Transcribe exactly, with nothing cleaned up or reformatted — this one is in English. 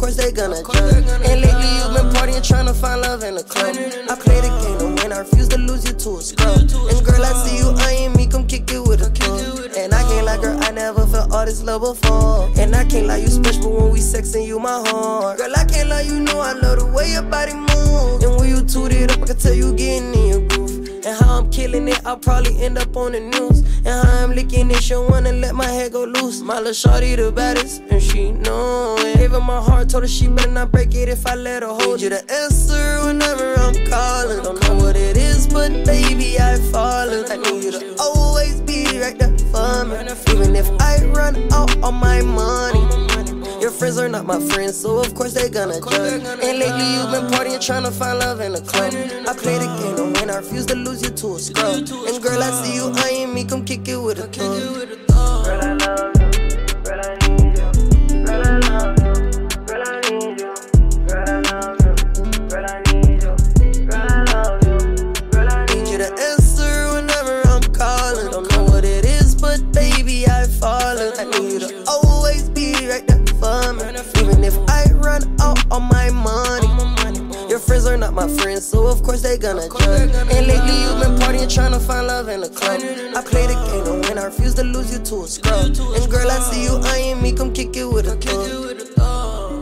course they gonna judge. And lately you've been partying, trying to find love in the club. I play the game to win, I refuse to lose you to a scrub. And girl, I see you eyeing me, come kick it with a thug. And I can't lie, girl, I never felt all this love before. And I can't lie, you special when we sexin', you my heart. Girl, I can't lie, you know I love the way your body move. And when you tooted up, I can tell you getting in your groove. And how I'm killing it, I'll probably end up on the news. And how I'm licking it, she wanna let my hair go loose. My little shawty the baddest, and she know it. Gave her my heart, told her she better not break it if I let her hold you. To answer whenever I'm calling. Don't know what it is, but baby, I fallen. I need you to always be right there for me. Even if I run out all my money. Your friends are not my friends, so of course they gonna judge. And lately you've been partying, trying to find love in the club. I play the game to win, I refuse to lose you to a scrub. And girl, I see you eyeing me, come kick it with a thug. Girl, I love you, girl, I need you. Girl, I love you, girl, I need you. Girl, I love you, girl, I need you. Girl, I love you, girl, I need you to answer whenever I'm calling. Don't know what it is, but baby, I've fallen. I need you to always be right there. Even if I run out all my money. Your friends are not my friends, so of course they gonna judge. And lately you've been partying, trying to find love in the club. I play the game to win, I refuse to lose you to a scrub. And girl, I see you eyeing me, come kick it with a thug.